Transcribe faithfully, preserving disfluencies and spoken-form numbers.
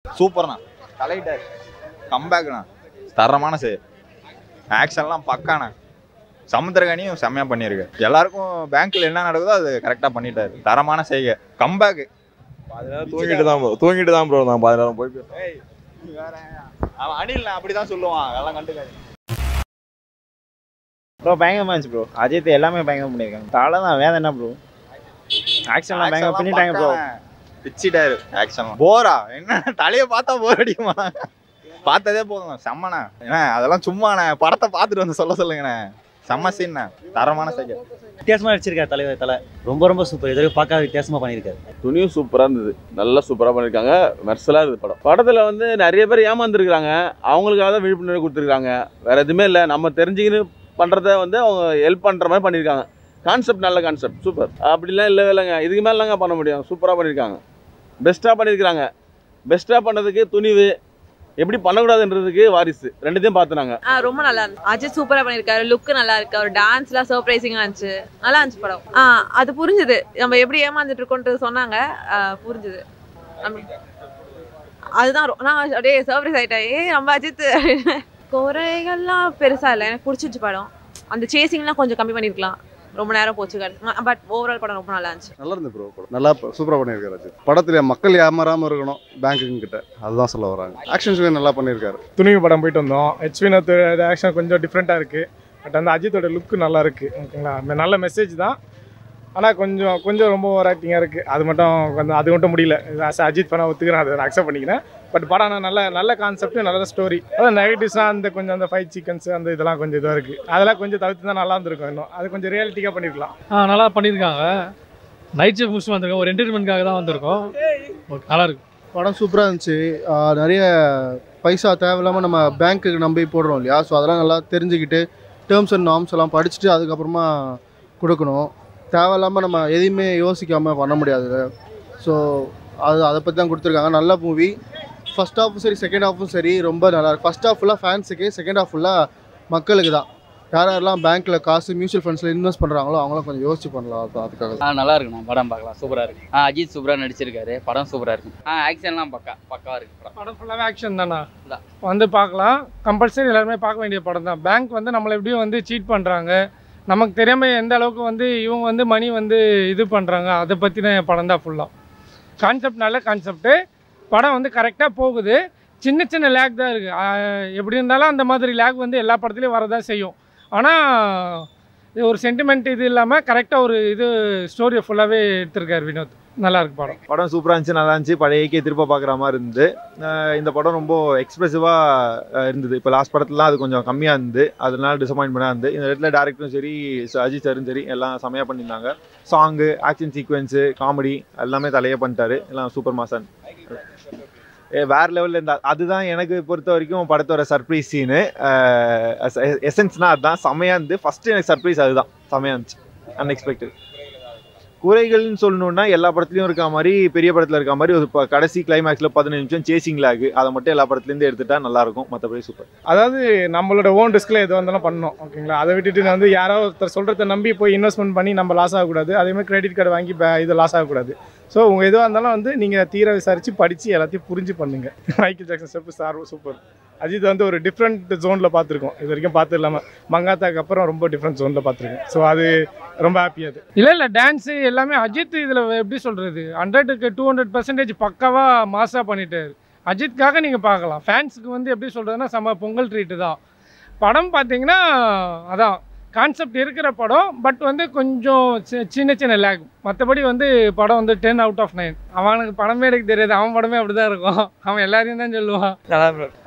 சூப்பர்ண்ணா, கலைட்டார், கம்பேக்ண்ணா, தரமான சே ஆக்ஷன்லாம் பக்காண்ணா. சமுத்திரகனியும் செம்மையா பண்ணியிருக்கு. எல்லாருக்கும் பேங்க்ல என்ன நடக்குதோ அது கரெக்டாக பண்ணிட்டாரு. தரமான செய்கை, கம்பேக்கு. தூங்கிட்டு தான் தூங்கிட்டு தான் ப்ரோ நான் பாதி நேரம் போய் வேற அவன் அணில் அப்படிதான் சொல்லுவான், எல்லாம் கண்டுக்காது ப்ரோ. பயங்கரமா இருந்துச்சு ப்ரோ. அஜித் எல்லாமே பயங்கரம் பண்ணியிருக்காங்க. தலை தான் வேற என்ன ப்ரோ, ஆக்ஷன்லாம் பயங்கரம் பண்ணிட்டாங்க ப்ரோ. பிச்சிட்டாரு ஆக்ஷன். போரா என்ன, தலையை பார்த்தா போர் அடிக்குமா? பார்த்ததே போதும், செம்மண்ணா. ஏன்னா அதெல்லாம் சும்மாண்ணே, படத்தை பார்த்துட்டு வந்து சொல்ல சொல்லுங்கண்ணே. செம்ம சீன்ண்ணே, தரமான சைக்கிள். வித்தியாசமா அடிச்சிருக்காரு தலைவர். தலை ரொம்ப ரொம்ப சூப்பர். இதுவரை பார்க்காத வித்தியாசமா பண்ணியிருக்காரு. துணியும் சூப்பராக இருந்தது, நல்லா சூப்பராக பண்ணியிருக்காங்க. மெர்சலாக இருக்குது படம். படத்தில் வந்து நிறைய பேர் ஏமாந்துருக்குறாங்க, அவங்களுக்காக தான் விழிப்புணர்வு கொடுத்துருக்காங்க. வேறு எதுவுமே இல்லை. நம்ம தெரிஞ்சுக்கின்னு பண்ணுறத வந்து அவங்க ஹெல்ப் பண்ணுற மாதிரி பண்ணியிருக்காங்க. கான்செப்ட் நல்ல கான்செப்ட், சூப்பர். அப்படிலாம் இல்லை இல்லைங்க, இதுக்கு மேலேங்க பண்ண முடியும். சூப்பராக பண்ணியிருக்காங்க, பெஸ்ட்டாக பண்ணியிருக்கிறாங்க. பெஸ்ட்டாக பண்ணதுக்கு துணிவு, எப்படி பண்ணக்கூடாதுன்றதுக்கு வாரிசு, ரெண்டுத்தையும் பார்த்துனாங்க. ரொம்ப நல்லா இருந்துச்சு. அஜித் சூப்பராக பண்ணியிருக்காரு. லுக்கு நல்லா இருக்கு. அவர் டான்ஸ்லாம் சர்ப்ரைசிங்காக இருந்துச்சு. நல்லா இருந்துச்சு படம். ஆ அது புரிஞ்சுது, நம்ம எப்படி ஏமாந்துட்டு இருக்கோன்றது சொன்னாங்க. புரிஞ்சுது. அதுதான் நான் அப்படியே சர்ப்ரைஸ் ஆகிட்டேன். ஏ நம்ம அஜித். குறைகள்லாம் பெருசாக இல்லை, எனக்கு பிடிச்சிருச்சு படம். அந்த சேசிங்லாம் கொஞ்சம் கம்மி பண்ணியிருக்கலாம், ரொம்ப நேரம் போச்சு. பட் ஓவரால் படம் ரொம்ப நல்லா இருந்துச்சு. நல்லா இருந்து ப்ரோ. படம் நல்லா சூப்பராக பண்ணியிருக்காரு அஜித். படத்தில் மக்கள் ஏமாறாமல் இருக்கணும் பேங்க்குங்க கிட்ட, அதுதான் சொல்ல வராங்க. ஆக்ஷன்ஸுமே நல்லா பண்ணியிருக்காரு. துணிவு படம் போயிட்டு வந்தோம். ஹெச் வினோத்தோட ஆக்ஷன் கொஞ்சம் டிஃப்ரெண்ட்டாக இருக்குது. பட் அந்த அஜித்தோட லுக்கு நல்லா இருக்குது. ஓகேங்களா, நல்ல மெசேஜ் தான். ஆனால் கொஞ்சம் கொஞ்சம் ரொம்ப ஓவர் ஆக்டிங்காக இருக்குது. அது மட்டும் கொஞ்சம் அது மட்டும் முடியல. அஜித் பண்ண ஒத்துக்கிறேன், அதை நான் அக்செப்ட் பண்ணிக்கிறேன். பட் படம் ஆனால் நல்ல நல்ல கான்செப்ட், நல்ல ஸ்டோரி. அதான் நெகட்டிவ்ஸாக அந்த கொஞ்சம் அந்த ஃபைட் சீக்வன்ஸ் அந்த இதெல்லாம் கொஞ்சம் இதாக இருக்குது. அதெல்லாம் கொஞ்சம் தவிர்த்து தான் நல்லா இருந்திருக்கும். இன்னும் அது கொஞ்சம் ரியாலிட்டிக்காக பண்ணியிருக்கலாம். ஆ நல்லா பண்ணியிருக்காங்க. நைட் ஷிஃப்ட் முடிச்சு வந்திருக்கோம், ஒரு என்டர்டைன்மெண்ட்காக தான் வந்திருக்கோம். ஓகே, நல்லா இருக்கு படம். சூப்பராக இருந்துச்சு. நிறைய பைசா தேவையில்லாமல் நம்ம பேங்க்குக்கு நம்பி போடுறோம் இல்லையா, ஸோ அதெல்லாம் நல்லா தெரிஞ்சுக்கிட்டு டேர்ம்ஸ் அண்ட் நார்ம்ஸ் எல்லாம் படிச்சுட்டு அதுக்கப்புறமா கொடுக்கணும். தேவையில்லாமல் நம்ம எதையுமே யோசிக்காமல் பண்ண முடியாது. ஸோ அது அதை பற்றி தான் கொடுத்துருக்காங்க. நல்ல மூவி. ஃபஸ்ட் ஹாஃபும் சரி செகண்ட் ஹாஃபும் சரி ரொம்ப நல்லா இருக்குது. ஃபஸ்ட் ஹாஃப் ஃபுல்லாக ஃபேன்ஸுக்கு, செகண்ட் ஹாஃப் ஃபுல்லாக மக்களுக்கு தான். யார் யாரெல்லாம் பேங்க்கில் காசு மியூச்சுவல் ஃபண்ட்ஸில் இன்வெஸ்ட் பண்ணுறாங்களோ அவங்களாம் கொஞ்சம் யோசிச்சு பண்ணலாம். அதுக்காக ஆ நல்லா இருக்குண்ணா, படம் பார்க்கலாம். சூப்பராக இருக்குது. ஆ அஜித் சூப்பராக நடிச்சிருக்காரு. படம் சூப்பராக இருக்குது. ஆ ஆக்ஷன்லாம் பக்கா பக்காவாக இருக்குது. படம் படம் ஃபுல்லாகவே ஆக்ஷன் தானா, வந்து பார்க்கலாம். கம்பல்சரி எல்லாருமே பார்க்க வேண்டிய படம் தான். பேங்க் வந்து நம்மளை எப்படியும் வந்து சீட் பண்ணுறாங்க, நமக்கு தெரியாமல் எந்த அளவுக்கு வந்து இவங்க வந்து மணி வந்து இது பண்ணுறாங்க, அதை பற்றின படம் தான் ஃபுல்லாக. கான்செப்ட் நல்ல கான்செப்ட்டு. படம் வந்து கரெக்டாக போகுது. சின்ன சின்ன லேக் தான் இருக்குது. எப்படி இருந்தாலும் அந்த மாதிரி லேக் வந்து எல்லா படத்துலையும் வரதான் செய்யும். ஆனால் இது ஒரு சென்டிமெண்ட் இது இல்லாமல் கரெக்டாக ஒரு இது ஸ்டோரியை ஃபுல்லாகவே எடுத்திருக்காரு வினோத். நல்லா இருக்கு படம். படம் சூப்பராக இருந்துச்சு, நல்லா இருந்துச்சு. பழைய ஏகே திரும்ப பார்க்குற மாதிரி இருந்து. இந்த படம் ரொம்ப எக்ஸ்பிரசிவாக இருந்தது. இப்போ லாஸ்ட் படத்துலலாம் அது கொஞ்சம் கம்மியாக இருந்து, அதனால டிசப்பாயின்மெண்ட்டாக இருந்து. இந்த இடத்துல டேரக்டரும் சரி அஜித் சாரும் சரி எல்லாம் செம்மையாக பண்ணியிருந்தாங்க. சாங்கு, ஆக்ஷன் சீக்வன்ஸு, காமெடி எல்லாமே தலையே பண்ணிட்டாரு. எல்லாம் சூப்பர் மாசன், வேறு லெவலில் இருந்தால். அதுதான் எனக்கு பொறுத்த வரைக்கும் படத்தோட சர்ப்ரைஸ் சீனு. எசன்ஸ்னால் அதுதான் செம்மையாக இருந்து. ஃபஸ்ட்டு எனக்கு சர்ப்ரைஸ் அதுதான், செம்மையாக இருந்துச்சு, அன்எக்ஸ்பெக்டட். குறைகள்னு சொல்லணுன்னா எல்லா படத்துலையும் இருக்க மாதிரி, பெரிய படத்தில் இருக்க மாதிரி ஒரு இப்போ கடைசி கிளைமேக்ஸில் பதினஞ்சு நிமிஷம் சேசிங் லாகு, அதை மட்டும் எல்லா படத்துலேருந்து எடுத்துட்டா நல்லாயிருக்கும். மற்றபடி சூப்பர். அதாவது நம்மளோட ஓன் ரிஸ்கில் எது வந்தாலும் பண்ணணும். ஓகேங்களா, அதை விட்டுட்டு நான் வந்து யாரோ ஒருத்தர் சொல்கிறத நம்பி போய் இன்வெஸ்ட்மெண்ட் பண்ணி நம்ம லாஸ் ஆகக்கூடாது. அதேமாதிரி கிரெடிட் கார்டு வாங்கி இது லாஸ் ஆகக்கூடாது. ஸோ உங்கள் எதுவாக இருந்தாலும் வந்து நீங்கள் தீர விசாரித்து படித்து எல்லாத்தையும் புரிஞ்சு பண்ணுங்கள். Michael Jackson step sir super. Ajith வந்து ஒரு டிஃப்ரெண்ட் ஜோனில் பார்த்துருக்கோம், இது வரைக்கும் பார்த்து இல்லாமல். மங்காத்தாக்கு அப்புறம் ரொம்ப டிஃப்ரெண்ட் ஜோனில் பார்த்துருக்கேன். ஸோ அது ரொம்ப ஹாப்பியாக. அது இல்லை இல்லை டான்ஸு எல்லாமே அஜித் இதில் எப்படி சொல்கிறது, ஹண்ட்ரடுக்கு டூ ஹண்ட்ரட் பர்சன்டேஜ் பக்காவாக மாசாக பண்ணிட்டாரு. அஜித்காக நீங்கள் பார்க்கலாம். ஃபேன்ஸுக்கு வந்து எப்படி சொல்கிறதுனா செம்ம பொங்கல் ட்ரீட்டு தான். படம் பார்த்தீங்கன்னா அதான் கான்செப்ட் இருக்கிற படம். பட் வந்து கொஞ்சம் சின்ன சின்ன லேக். மற்றபடி வந்து படம் வந்து டென் அவுட் ஆஃப் நைன். அவனுக்கு படமே எடுக்க தெரியாது, அவன் படமே அப்படி தான் இருக்கும். அவன் எல்லாரையும் தான் சொல்லுவான். நல்லா